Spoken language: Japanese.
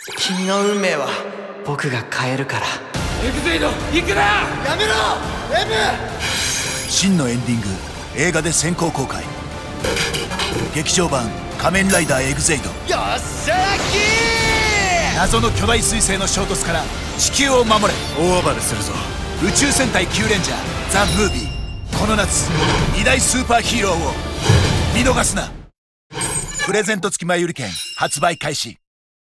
君の運命は僕が変えるから。 エグゼイド行くな。 やめろエム。 真のエンディング映画で先行公開。劇場版仮面ライダーエグゼイド。 よっしゃーキー。 謎の巨大彗星の衝突から地球を守れ。 大暴れするぞ。 宇宙戦隊キューレンジャーザ・ムービー。この夏2大スーパーヒーローを見逃すな。プレゼント付き前売り券発売開始。